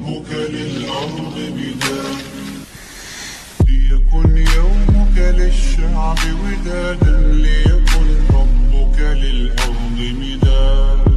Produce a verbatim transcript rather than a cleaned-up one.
حبك للأرض بداد، ليكن يومك للشعب ودادا لي